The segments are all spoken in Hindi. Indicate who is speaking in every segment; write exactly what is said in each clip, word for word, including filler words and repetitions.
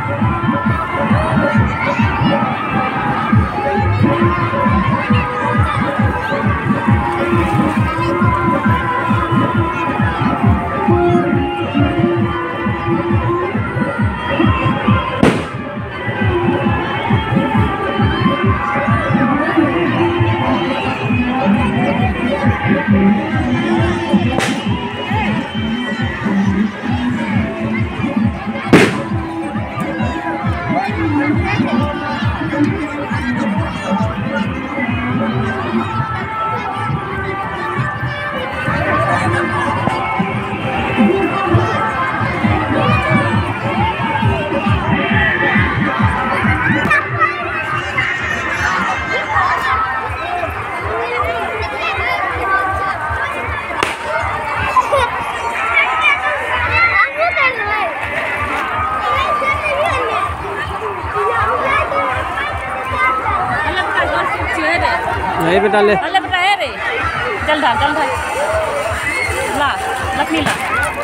Speaker 1: नहीं बेटा ले
Speaker 2: ले बेटा है रे चल धा चल धा ला लक्ष्मी ला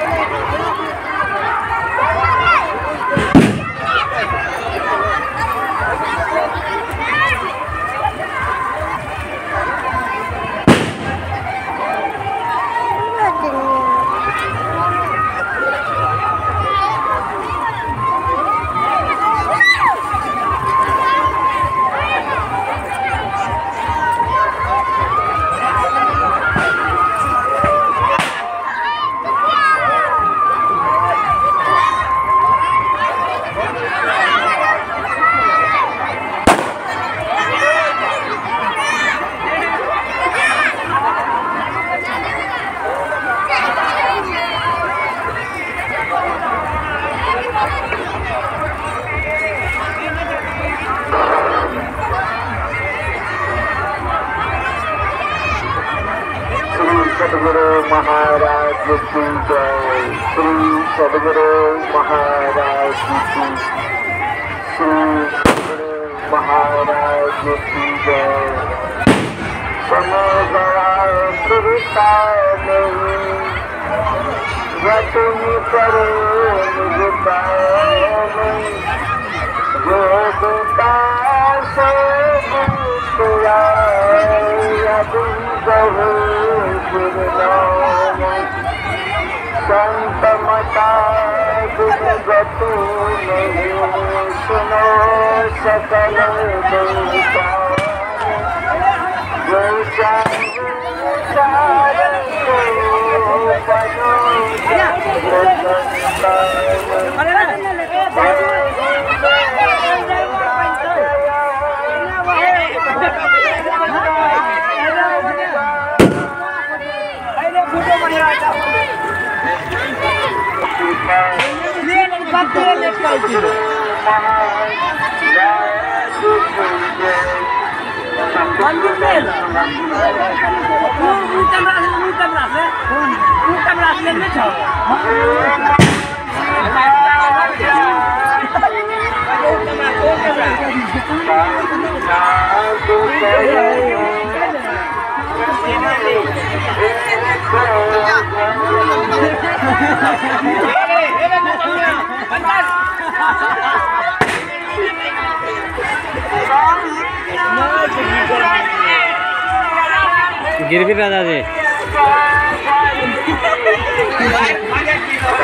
Speaker 3: सद्गुरु महाराज की जय। श्री सद्गुरु महाराज की श्री सद्गुरु महाराज की जय। समय गया फिरता नहीं वतन पर मिलता नहीं जो बेटा से दूसरा संत मता दुर्गतु नहीं सुनो सकल देवता जो
Speaker 1: गिर भी दादाजी